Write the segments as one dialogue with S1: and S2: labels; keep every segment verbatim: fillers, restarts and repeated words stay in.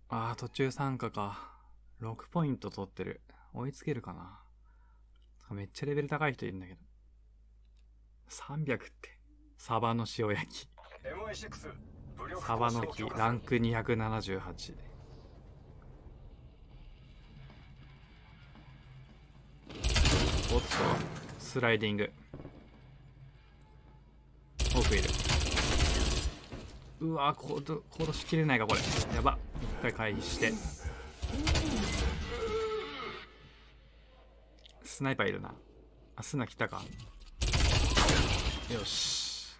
S1: あー、途中参加か。ろくポイント取ってる。追いつけるかな。めっちゃレベル高い人いるんだけど。さんびゃくって。サバの塩焼き。サバの木、ランクにひゃくななじゅうはち。おっと、スライディング。奥いる。うわー、殺しきれないかこれ。やば。一回回避して。スナイパーいるな。あ、スナ来たか。よし。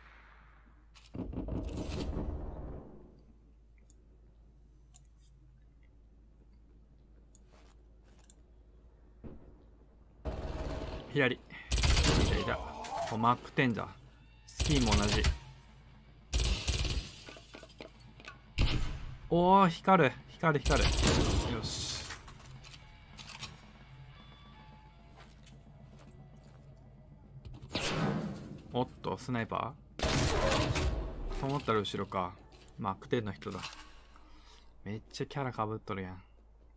S1: 左。左だ。お、マックテンだ。スキーも同じ。おお、光る光る光る。よし。おっと、スナイパーと思ったら後ろか。マックテンの人だ。めっちゃキャラかぶっとるやん。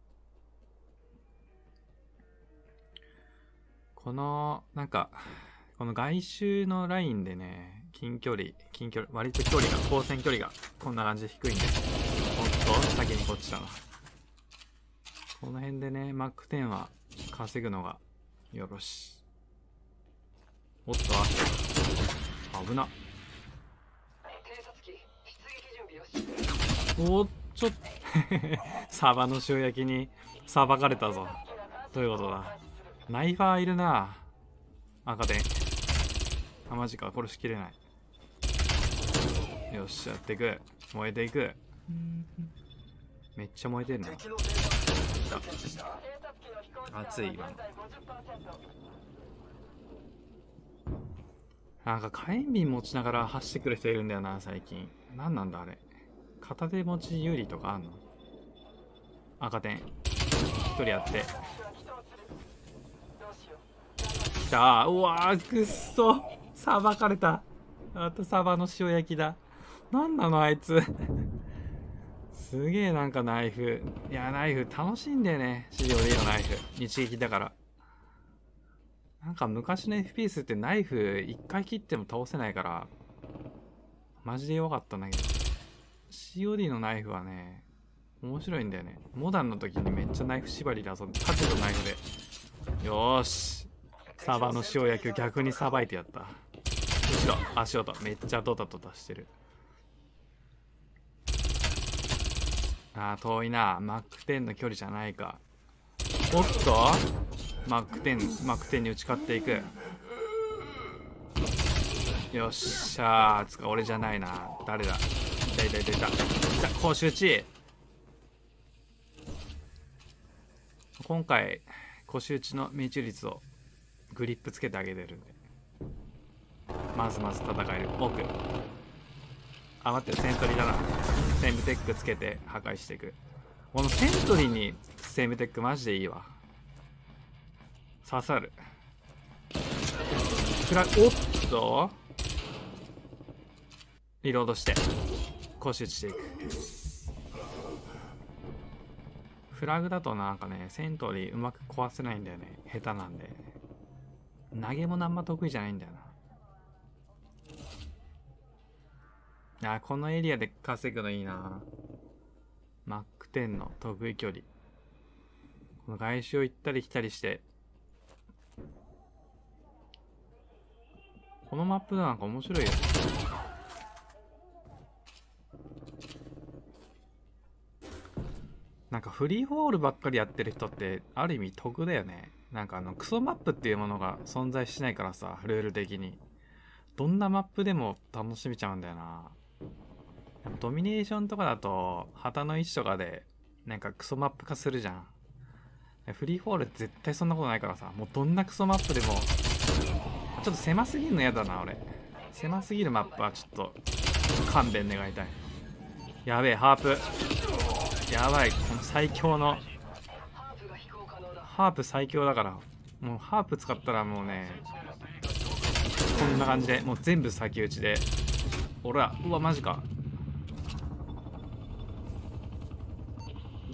S1: このなんかこの外周のラインでね、近距離近距離割と距離が光線距離がこんな感じで低いんで、おっと先にこっちだな。この辺でね、マックテンは稼ぐのがよろし。おっと、あ、危な。おっちょっとサバの塩焼きにさばかれたぞ。どういうことだ。ナイファーいるな。赤点。あ、マジか。殺しきれない。よし、やっていく。燃えていく。めっちゃ燃えてるな。熱い今の。なんか火炎瓶持ちながら走ってくる人いるんだよな最近。何なんだあれ。片手持ち有利とかあんの。赤点一人やってきたー。うわー、くっそさばかれた。あとサバの塩焼きだ。なんなのあいつすげえ。なんかナイフ、いやナイフ楽しいんだよね。シーオーディー のナイフ一撃だから。なんか昔の エフピーエス ってナイフ一回切っても倒せないからマジで弱かったんだけど、 シーオーディー のナイフはね面白いんだよね。モダンの時にめっちゃナイフ縛りで遊んで、盾とナイフで。よーし、サバの塩焼きを逆にさばいてやった。後ろ足音めっちゃドタドタしてる。あー遠いな。マックテンの距離じゃないか。おっとマックテンマックテンに打ち勝っていく。よっしゃー。つか俺じゃないな。誰だ。いたいたいたいたいた。甲州地。今回甲州地の命中率をグリップつけてあげてるんで、まずまず戦える。奥あ、待って、セントリーだな。セームテックつけて破壊していく。このセントリーにセームテックマジでいいわ。刺さる。フラおっとリロードして甲州していく。フラグだとなんかね、セントリーうまく壊せないんだよね。下手なんで。投げもあんま得意じゃないんだよな。あ、このエリアで稼ぐのいいな。マックテンの得意距離。この外周を行ったり来たりして。このマップなんか面白いよ。なんかフリーフォールばっかりやってる人ってある意味得だよね。なんかあのクソマップっていうものが存在しないからさ、ルール的にどんなマップでも楽しめちゃうんだよな。ドミネーションとかだと旗の位置とかでなんかクソマップ化するじゃん。フリーフォール絶対そんなことないからさ、もうどんなクソマップでも。ちょっと狭すぎるの嫌だな俺。狭すぎるマップはちょっと勘弁願いたい。やべえハープやばい。この最強のハープ最強だから、もうハープ使ったらもうねこんな感じでもう全部先打ちで。俺はうわマジか。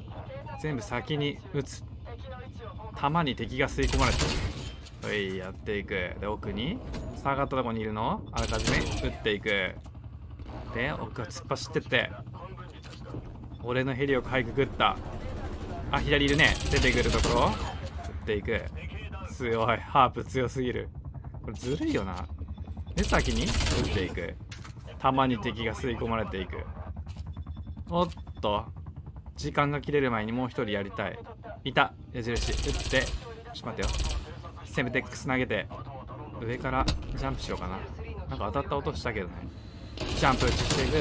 S1: 全部先に撃つ。弾に敵が吸い込まれてる。はい、やっていく。で、奥に下がったとこにいるのあらかじめ撃っていく。で、奥は突っ走ってって、俺のヘリをかいくぐった。あ、左いるね。出てくるところ撃っていく。強い。ハープ強すぎる。これずるいよな。で、先に撃っていく。弾に敵が吸い込まれていく。おっと、時間が切れる前にもう一人やりたい。いた。矢印撃って、ちょっと待ってよ。セムテックス投げて上からジャンプしようかな。なんか当たった音したけどね。ジャンプしていく。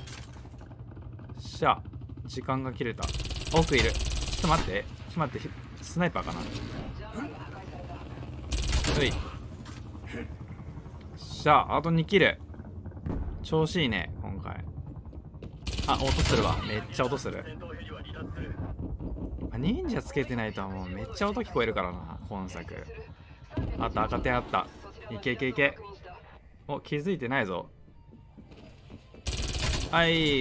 S1: しゃ、時間が切れた。奥いる。ちょっと待って、ちょっと待って、スナイパーかな。うい。しゃ、あとにキル。調子いいね今回。あ、音するわ。めっちゃ音する。忍者つけてないともうめっちゃ音聞こえるからな今作。あった、赤点あった。いけいけいけ。お、気づいてないぞ。はい、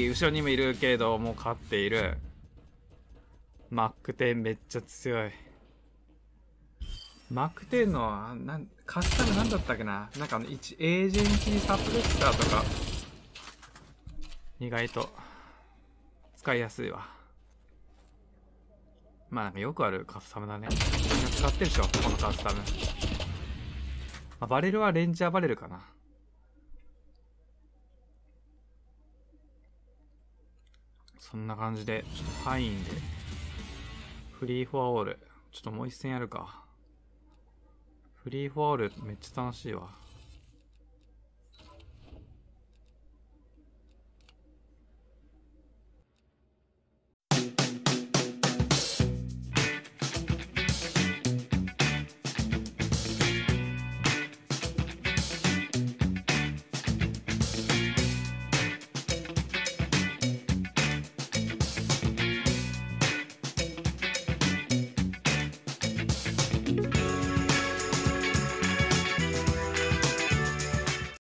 S1: 後ろにもいるけどもう勝っている。マックテンめっちゃ強い。マックテンのなんカスタムなんだったっけな。なんかあのいちエージェンシーサプレッサーとか意外と使いやすいわ。まあなんかよくあるカスタムだね。みんな使ってるでしょこのカスタム。まあ、バレルはレンジャーバレルかな。そんな感じでちょっと範囲でフリーフォアオールちょっともう一戦やるか。フリーフォアオールめっちゃ楽しいわ。